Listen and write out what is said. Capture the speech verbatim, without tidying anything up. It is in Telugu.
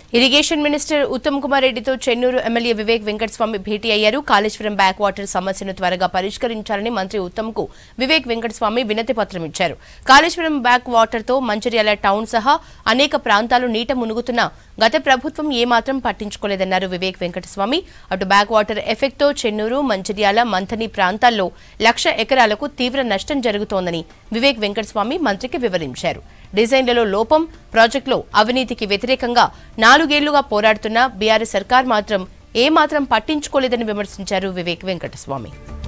ఇరిగేషన్ మినిస్టర్ ఉత్తమ్ కుమార్ రెడ్డితో చెన్నూరు ఎమ్మెల్యే వివేక్ వెంకటస్వామి భేటీ అయ్యారు. కాళేశ్వరం బ్యాక్ వాటర్ సమస్యను త్వరగా పరిష్కరించాలని మంత్రి ఉత్తమ్ కు వివేక్ వెంకటస్వామి వినతి పత్రం ఇచ్చారు. కాళేశ్వరం బ్యాక్ వాటర్ తో మంచిర్యాల టౌన్ సహా అనేక ప్రాంతాలు నీట మునుగుతున్నా గత ప్రభుత్వం ఏమాత్రం పట్టించుకోలేదన్నారు వివేక్ వెంకటస్వామి. అటు బ్యాక్ వాటర్ ఎఫెక్ట్ తో చెన్నూరు, మంచిర్యాల, మంథని ప్రాంతాల్లో లక్ష ఎకరాలకు తీవ్ర నష్టం జరుగుతోందని వివేక్ వెంకటస్వామి మంత్రికి వివరించారు. డిజైన్లలో లోపం, ప్రాజెక్టులో అవినీతికి వ్యతిరేకంగా నాలుగేళ్లుగా పోరాడుతున్న బీఆర్ఎస్ సర్కార్ మాత్రం ఏమాత్రం పట్టించుకోలేదని విమర్శించారు వివేక్ వెంకటస్వామి.